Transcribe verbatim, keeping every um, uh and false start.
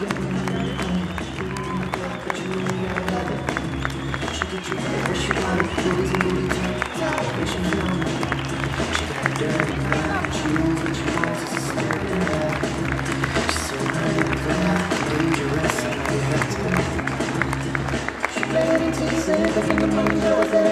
Dangerous, and I have to. She made it to say, but in the moment I was there.